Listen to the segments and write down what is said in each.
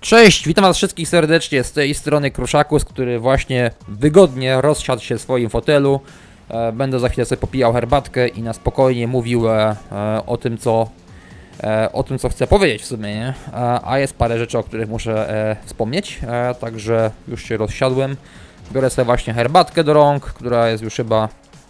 Cześć, witam was wszystkich serdecznie z tej strony Kruszakus, który właśnie wygodnie rozsiadł się w swoim fotelu. Będę za chwilę sobie popijał herbatkę i na spokojnie mówił o tym, co chcę powiedzieć w sumie, nie? A jest parę rzeczy, o których muszę wspomnieć, także już się rozsiadłem. Biorę sobie właśnie herbatkę do rąk, która jest już chyba...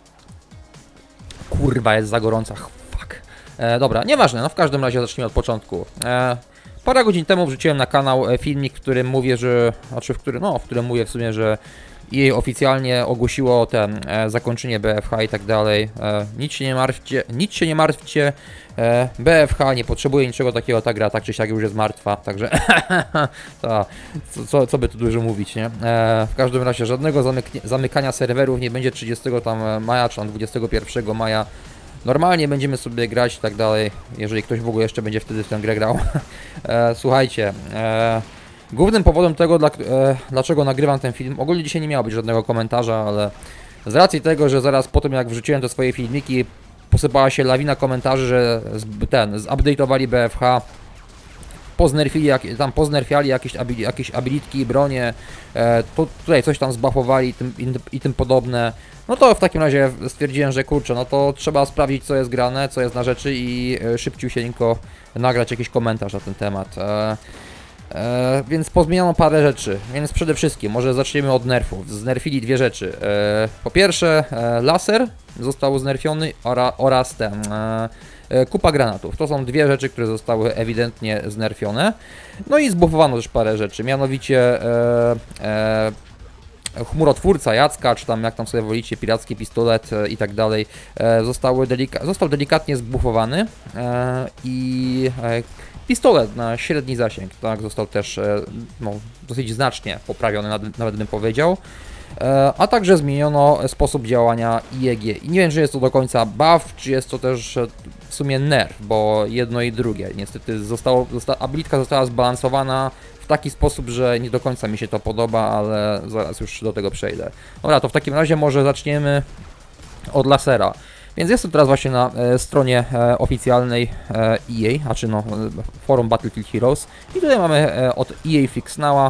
Kurwa, jest za gorąca, fuck. Dobra, nieważne, no w każdym razie zacznijmy od początku. Parę godzin temu wrzuciłem na kanał filmik, w którym mówię, w którym mówię w sumie, że EA oficjalnie ogłosiło zakończenie BFH i tak dalej. Nic się nie martwcie. BFH nie potrzebuje niczego takiego, ta gra tak czy siak już jest martwa, także co by tu dużo mówić, nie? W każdym razie żadnego zamykania serwerów nie będzie 30 maja, czy tam 21 maja. Normalnie będziemy sobie grać i tak dalej, jeżeli ktoś w ogóle jeszcze będzie wtedy w tę grę grał. Słuchajcie, głównym powodem tego, dlaczego nagrywam ten film, ogólnie dzisiaj nie miało być żadnego komentarza, ale z racji tego, że zaraz po tym jak wrzuciłem te swoje filmiki, posypała się lawina komentarzy, że zupdate'owali BFH, poznerfiali jakieś abilitki i bronie, tutaj coś tam zbuffowali i tym podobne. No to w takim razie stwierdziłem, że kurczę, no to trzeba sprawdzić, co jest grane, co jest na rzeczy i szybciusieńko nagrać jakiś komentarz na ten temat. Więc pozmieniano parę rzeczy, więc przede wszystkim może zaczniemy od nerfów. Znerfili dwie rzeczy. Po pierwsze laser został znerfiony oraz kupa granatów. To są dwie rzeczy, które zostały ewidentnie znerfione. No i zbuffowano też parę rzeczy, mianowicie chmurotwórca Jacka, czy tam jak tam sobie wolicie, piracki pistolet i tak dalej, został delikatnie zbuffowany i pistolet na średni zasięg, tak, został też dosyć znacznie poprawiony, nawet bym powiedział. A także zmieniono sposób działania IEG. I nie wiem, czy jest to do końca buff, czy jest to też w sumie nerf, bo jedno i drugie. Niestety abilitka została zbalansowana w taki sposób, że nie do końca mi się to podoba, ale zaraz już do tego przejdę. Dobra, to w takim razie może zaczniemy od lasera. Więc jestem teraz właśnie na stronie oficjalnej EA, znaczy no forum Battlefield Heroes i tutaj mamy od EA Fix Now'a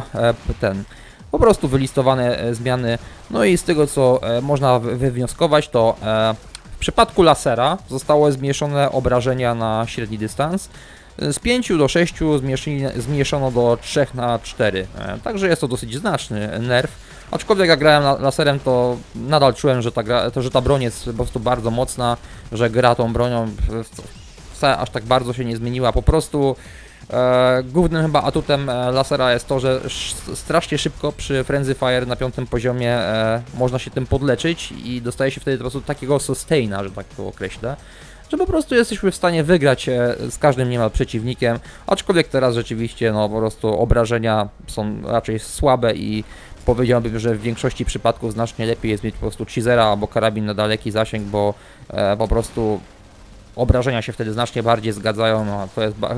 po prostu wylistowane zmiany. No i z tego, co można wywnioskować, to w przypadku lasera zostało zmniejszone obrażenia na średni dystans. Z 5 do 6 zmniejszono do 3 na 4. Także jest to dosyć znaczny nerf. Aczkolwiek jak grałem laserem, to nadal czułem, że ta broń jest po prostu bardzo mocna, że gra tą bronią wcale aż tak bardzo się nie zmieniła. Po prostu głównym chyba atutem lasera jest to, że strasznie szybko przy Frenzy Fire na 5. poziomie można się tym podleczyć i dostaje się wtedy po prostu takiego sustaina, że tak to określę, że po prostu jesteśmy w stanie wygrać z każdym niemal przeciwnikiem, aczkolwiek teraz rzeczywiście no po prostu obrażenia są raczej słabe i powiedziałbym, że w większości przypadków znacznie lepiej jest mieć po prostu cheesera albo karabin na daleki zasięg, bo po prostu obrażenia się wtedy znacznie bardziej zgadzają, no, to jest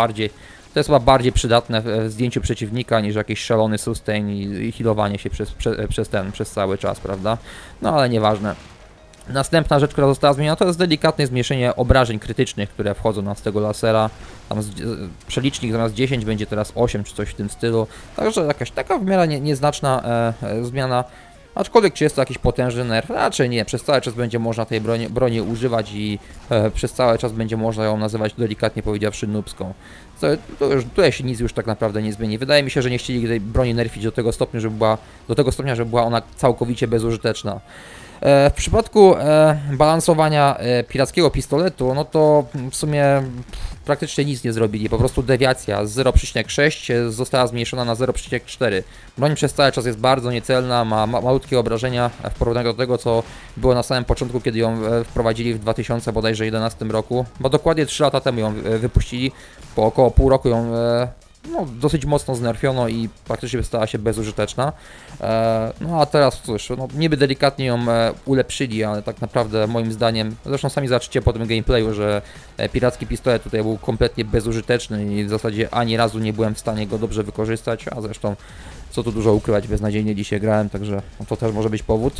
chyba bardziej przydatne w zdjęciu przeciwnika niż jakiś szalony sustain i healowanie się przez cały czas, prawda? No ale nieważne. Następna rzecz, która została zmieniona, to jest delikatne zmniejszenie obrażeń krytycznych, które wchodzą nam z tego lasera. Tam przelicznik zamiast 10 będzie teraz 8 czy coś w tym stylu. Także jakaś taka w miarę nieznaczna zmiana. Aczkolwiek czy jest to jakiś potężny nerf? Raczej nie. Przez cały czas będzie można tej broni używać i przez cały czas będzie można ją nazywać, delikatnie powiedziawszy, noobską. Tutaj się nic już tak naprawdę nie zmieni. Wydaje mi się, że nie chcieli tej broni nerfić do tego stopnia, żeby była ona całkowicie bezużyteczna. W przypadku balansowania pirackiego pistoletu, no to w sumie praktycznie nic nie zrobili, po prostu dewiacja z 0,6 została zmniejszona na 0,4. Broń przez cały czas jest bardzo niecelna, ma malutkie obrażenia w porównaniu do tego, co było na samym początku, kiedy ją wprowadzili w 2011 roku, bo dokładnie 3 lata temu ją wypuścili, po około pół roku ją dosyć mocno znerfiono i praktycznie stała się bezużyteczna. No a teraz cóż, no, niby delikatnie ją ulepszyli, ale tak naprawdę moim zdaniem, zresztą sami zobaczycie po tym gameplayu, że piracki pistolet tutaj był kompletnie bezużyteczny i w zasadzie ani razu nie byłem w stanie go dobrze wykorzystać, a zresztą co tu dużo ukrywać, beznadziejnie dzisiaj grałem, także to też może być powód.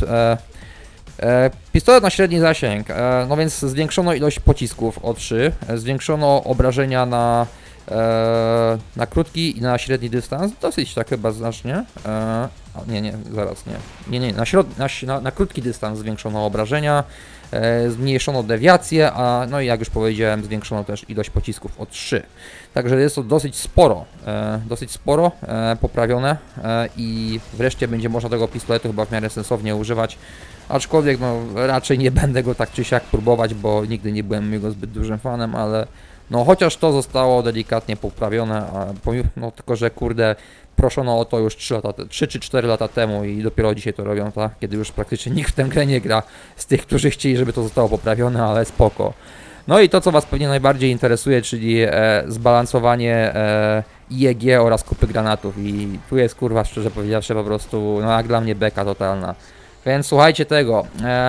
Pistolet na średni zasięg, no więc zwiększono ilość pocisków o 3, zwiększono obrażenia na Na krótki i na średni dystans dosyć tak chyba znacznie. Nie, zaraz nie. Nie, na krótki dystans zwiększono obrażenia, zmniejszono dewiację, no i jak już powiedziałem, zwiększono też ilość pocisków o 3. Także jest to dosyć sporo poprawione i wreszcie będzie można tego pistoletu chyba w miarę sensownie używać. Aczkolwiek no, raczej nie będę go tak czy siak próbować, bo nigdy nie byłem jego zbyt dużym fanem, ale no chociaż to zostało delikatnie poprawione, no tylko że kurde, proszono o to już 3 czy 4 lata temu i dopiero dzisiaj to robią, tak? Kiedy już praktycznie nikt w tę grę nie gra z tych, którzy chcieli, żeby to zostało poprawione, ale spoko. No i to, co Was pewnie najbardziej interesuje, czyli zbalansowanie IEG oraz kupy granatów i tu jest kurwa, szczerze powiedziawszy, po prostu, no jak dla mnie beka totalna. Więc słuchajcie tego,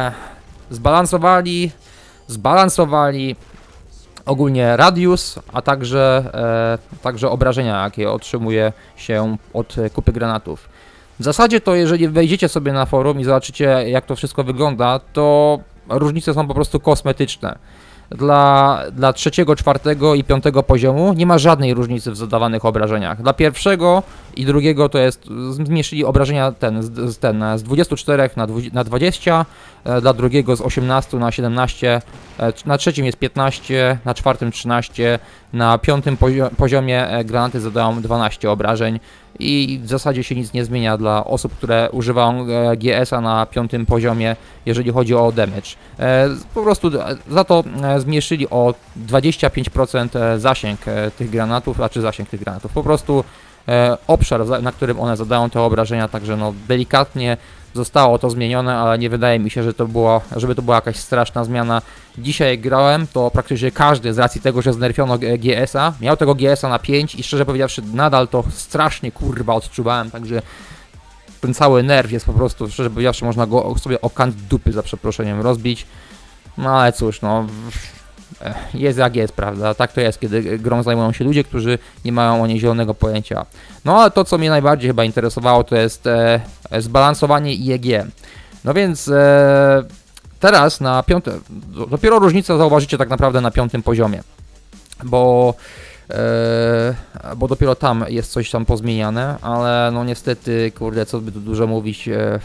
zbalansowali ogólnie radius, a także obrażenia, jakie otrzymuje się od kupy granatów. W zasadzie to jeżeli wejdziecie sobie na forum i zobaczycie, jak to wszystko wygląda, to różnice są po prostu kosmetyczne. Dla trzeciego, czwartego i piątego poziomu nie ma żadnej różnicy w zadawanych obrażeniach. Dla pierwszego i drugiego to jest, zmniejszyli obrażenia z 24 na 20, dla drugiego z 18 na 17, na trzecim jest 15, na czwartym 13, na piątym poziomie granaty zadają 12 obrażeń i w zasadzie się nic nie zmienia dla osób, które używają GS-a na piątym poziomie, jeżeli chodzi o damage. Po prostu za to zmniejszyli o 25% zasięg tych granatów, po prostu obszar, na którym one zadają te obrażenia, także no delikatnie zostało to zmienione, ale nie wydaje mi się, żeby to była jakaś straszna zmiana. Dzisiaj jak grałem, to praktycznie każdy z racji tego, że znerfiono GS-a, miał tego GS-a na 5 i szczerze powiedziawszy nadal to strasznie kurwa odczuwałem, także ten cały nerw jest po prostu, szczerze powiedziawszy, można go sobie o kant dupy za przeproszeniem rozbić. No ale cóż, no jest jak jest, prawda? Tak to jest, kiedy grą zajmują się ludzie, którzy nie mają o niej zielonego pojęcia. No ale to, co mnie najbardziej chyba interesowało, to jest zbalansowanie IEG. No więc teraz na dopiero różnicę zauważycie tak naprawdę na piątym poziomie, bo dopiero tam jest coś tam pozmieniane, ale no niestety, kurde, co by tu dużo mówić,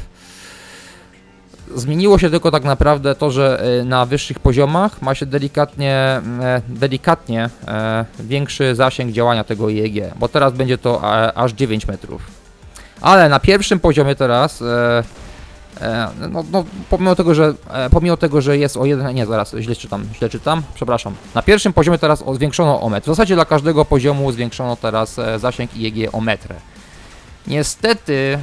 zmieniło się tylko tak naprawdę to, że na wyższych poziomach ma się delikatnie większy zasięg działania tego IEG, bo teraz będzie to aż 9 metrów. Ale na pierwszym poziomie teraz, pomimo tego, że jest o jeden, nie zaraz, źle czytam, przepraszam. Na pierwszym poziomie teraz zwiększono o metr. W zasadzie dla każdego poziomu zwiększono teraz zasięg IEG o metr. Niestety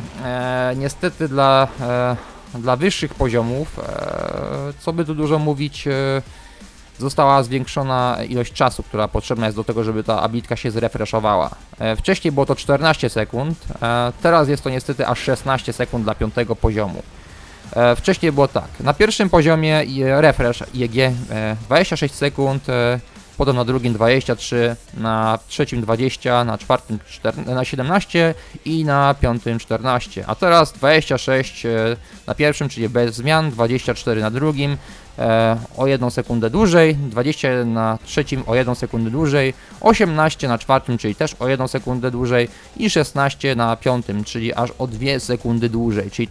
dla wyższych poziomów, co by tu dużo mówić, została zwiększona ilość czasu, która potrzebna jest do tego, żeby ta abilitka się zrefreshowała. Wcześniej było to 14 sekund, teraz jest to niestety aż 16 sekund dla piątego poziomu. Wcześniej było tak, na pierwszym poziomie refresh IEG 26 sekund, potem na drugim 23, na trzecim 20, na czwartym 17 i na piątym 14. A teraz 26 na pierwszym, czyli bez zmian, 24 na drugim, o 1 sekundę dłużej, 20 na trzecim o 1 sekundę dłużej, 18 na czwartym, czyli też o 1 sekundę dłużej i 16 na piątym, czyli aż o 2 sekundy dłużej. Czyli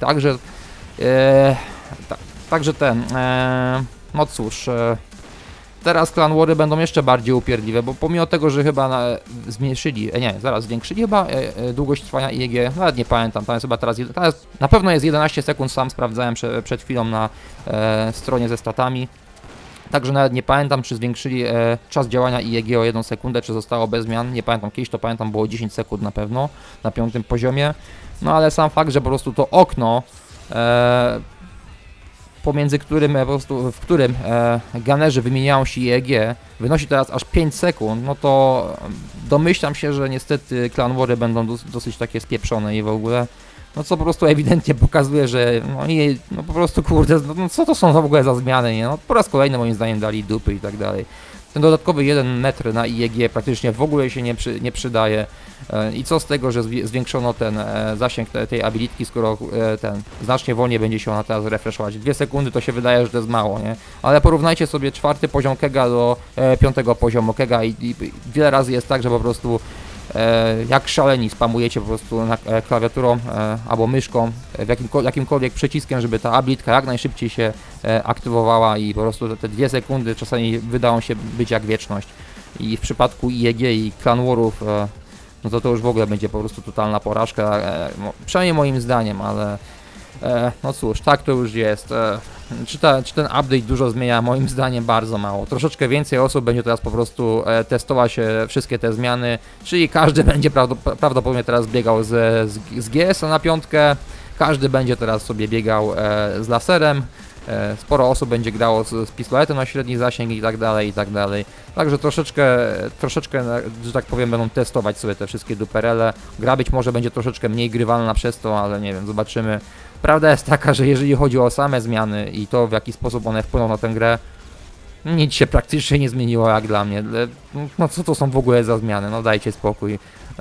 no cóż, teraz Clan Wary będą jeszcze bardziej upierdliwe, bo pomimo tego, że chyba zwiększyli chyba długość trwania IEG, nawet nie pamiętam, tam jest chyba teraz na pewno jest 11 sekund, sam sprawdzałem przed chwilą na stronie ze statami. Także nawet nie pamiętam, czy zwiększyli czas działania IEG o 1 sekundę, czy zostało bez zmian, nie pamiętam, kiedyś to pamiętam, było 10 sekund na pewno, na piątym poziomie. No ale sam fakt, że po prostu to okno pomiędzy w którym gunnerzy wymieniają się IEG, wynosi teraz aż 5 sekund, no to domyślam się, że niestety Clan Wary będą dosyć takie spieprzone i w ogóle, no co po prostu ewidentnie pokazuje, że no po prostu kurde, no co to są w ogóle za zmiany, nie? No po raz kolejny moim zdaniem dali dupy i tak dalej. ten dodatkowy 1 metr na IEG praktycznie w ogóle się nie przydaje. I co z tego, że zwiększono ten zasięg tej abilitki, skoro ten znacznie wolniej będzie się ona teraz refreshować. 2 sekundy to się wydaje, że to jest mało, nie? Ale porównajcie sobie 4. poziom Kega do 5. poziomu Kega i wiele razy jest tak, że po prostu jak szaleni spamujecie po prostu na klawiaturą albo myszką, jakimkolwiek przyciskiem, żeby ta abilitka jak najszybciej się aktywowała i po prostu te 2 sekundy czasami wydają się być jak wieczność. I w przypadku IEG i Clan Warów no to już w ogóle będzie po prostu totalna porażka, przynajmniej moim zdaniem, ale no cóż, tak to już jest. Czy ten update dużo zmienia? Moim zdaniem bardzo mało. Troszeczkę więcej osób będzie teraz po prostu testować wszystkie te zmiany, czyli każdy będzie prawdopodobnie teraz biegał z GS-a na 5, każdy będzie teraz sobie biegał z laserem, sporo osób będzie grało z pistoletem na średni zasięg i tak dalej, i tak dalej. Także troszeczkę, że tak powiem, będą testować sobie te wszystkie duperele. Gra być może będzie troszeczkę mniej grywalna przez to, ale nie wiem, zobaczymy. Prawda jest taka, że jeżeli chodzi o same zmiany i to, w jaki sposób one wpłyną na tę grę, nic się praktycznie nie zmieniło jak dla mnie. No co to są w ogóle za zmiany? No dajcie spokój.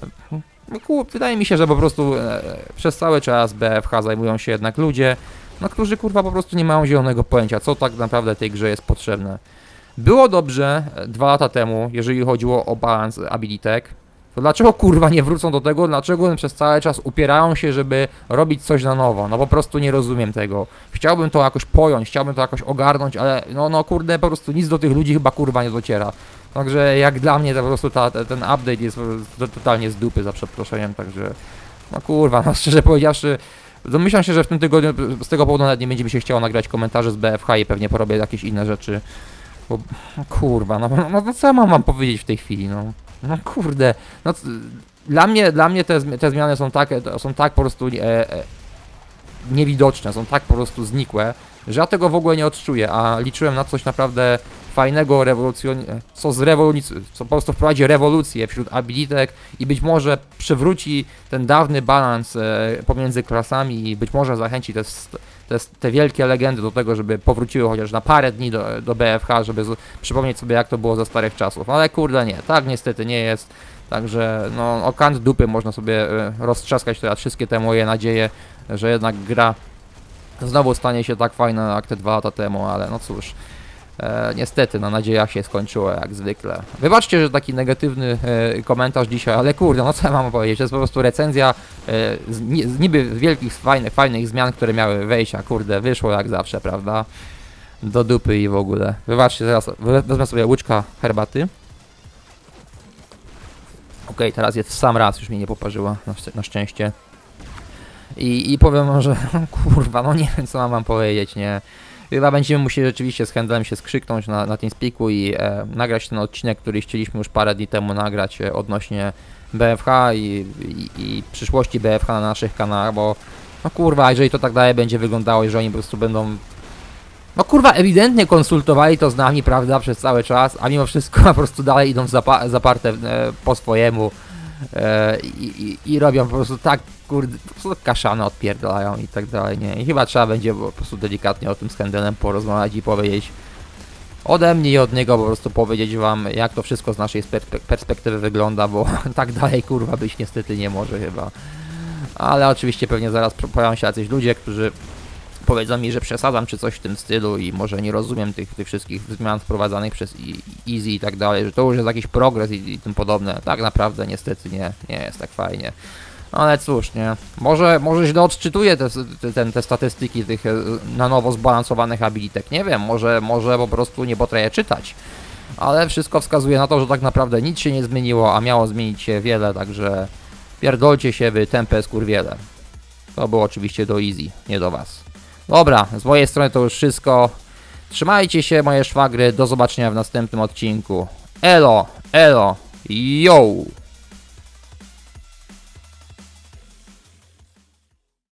Wydaje mi się, że po prostu przez cały czas BFH zajmują się jednak ludzie, no którzy kurwa po prostu nie mają zielonego pojęcia, co tak naprawdę tej grze jest potrzebne. Było dobrze 2 lata temu, jeżeli chodziło o balans abilitek. To dlaczego kurwa nie wrócą do tego? Dlaczego przez cały czas upierają się, żeby robić coś na nowo? No po prostu nie rozumiem tego. Chciałbym to jakoś pojąć, chciałbym to jakoś ogarnąć, ale no kurde, po prostu nic do tych ludzi chyba kurwa nie dociera. Także jak dla mnie to po prostu ten update jest totalnie z dupy, za przeproszeniem, także no kurwa, no szczerze powiedziawszy, domyślam się, że w tym tygodniu z tego powodu nawet nie będzie mi się chciało nagrać komentarzy z BFH i pewnie porobię jakieś inne rzeczy. Bo no kurwa, no co ja mam powiedzieć w tej chwili, no. No kurde, no dla mnie te zmiany są tak po prostu niewidoczne, są tak po prostu znikłe, że ja tego w ogóle nie odczuję, a liczyłem na coś naprawdę fajnego, co po prostu wprowadzi rewolucję wśród abilitek i być może przywróci ten dawny balans pomiędzy klasami i być może zachęci te wielkie legendy do tego, żeby powróciły chociaż na parę dni do BFH, żeby przypomnieć sobie, jak to było za starych czasów. Ale kurde nie, tak niestety nie jest. Także no o kant dupy można sobie roztrzaskać teraz wszystkie te moje nadzieje, że jednak gra znowu stanie się tak fajna jak te 2 lata temu, ale no cóż. Niestety na nadziejach się skończyło jak zwykle. Wybaczcie, że taki negatywny komentarz dzisiaj, ale kurde, no co ja mam powiedzieć, to jest po prostu recenzja z niby wielkich, fajnych zmian, które miały wejść, a kurde, wyszło jak zawsze, prawda? Do dupy i w ogóle. Wybaczcie, teraz wezmę sobie łyczka herbaty. Okej, teraz jest w sam raz, już mnie nie poparzyła, na szczęście. I powiem wam, że kurwa, no nie wiem co mam powiedzieć, nie. Chyba będziemy musieli rzeczywiście z handlem się skrzyknąć na TeamSpeaku i nagrać ten odcinek, który chcieliśmy już parę dni temu nagrać odnośnie BFH i przyszłości BFH na naszych kanałach, bo no kurwa, jeżeli to tak dalej będzie wyglądało, że oni po prostu będą no kurwa ewidentnie konsultowali to z nami, prawda, przez cały czas, a mimo wszystko po prostu dalej idą zaparte po swojemu i robią po prostu tak, kurde, po prostu kaszany odpierdalają i tak dalej, nie? I chyba trzeba będzie po prostu delikatnie o tym z Hendelem porozmawiać i powiedzieć ode mnie i od niego po prostu powiedzieć wam, jak to wszystko z naszej perspektywy wygląda, bo tak dalej kurwa być niestety nie może chyba. Ale oczywiście pewnie zaraz pojawią się jacyś ludzie, którzy powiedzą mi, że przesadzam czy coś w tym stylu i może nie rozumiem tych wszystkich zmian wprowadzanych przez Easy i tak dalej, że to już jest jakiś progres i tym podobne. Tak naprawdę niestety nie jest tak fajnie. Ale cóż, nie. Może źle odczytuję te statystyki tych na nowo zbalansowanych abilitek. Nie wiem, może po prostu nie potrafię czytać. Ale wszystko wskazuje na to, że tak naprawdę nic się nie zmieniło, a miało zmienić się wiele, także pierdolcie się wy tempę skurwiele. To było oczywiście do Easy, nie do was. Dobra, z mojej strony to już wszystko. Trzymajcie się moje szwagry, do zobaczenia w następnym odcinku. Elo, yo!